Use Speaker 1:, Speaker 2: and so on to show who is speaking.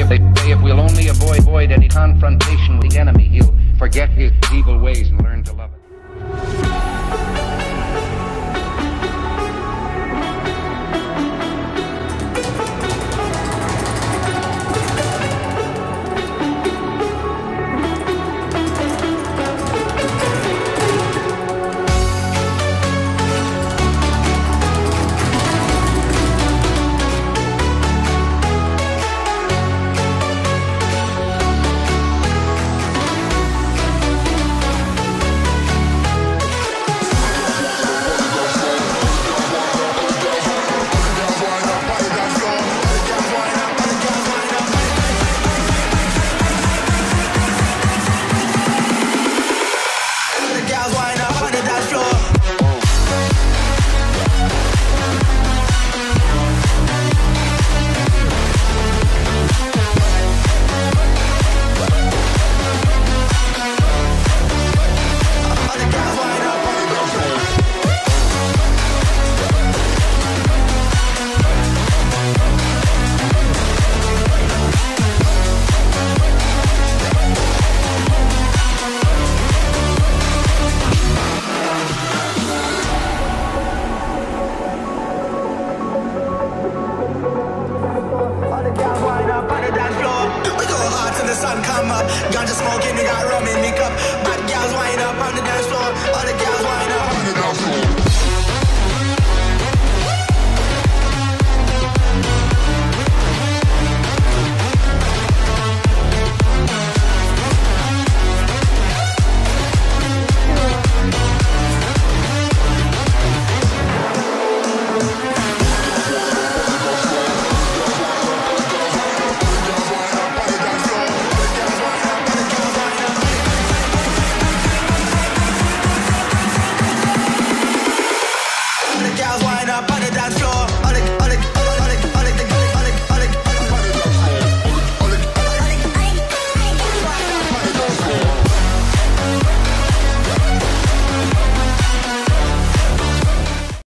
Speaker 1: if we'll only avoid any confrontation with the enemy, he'll forget his evil ways and learn to love it.
Speaker 2: Ganja smoking, we got rum in the cup. Bad girls wind up on the dance floor. All the girls wind up on the dance floor.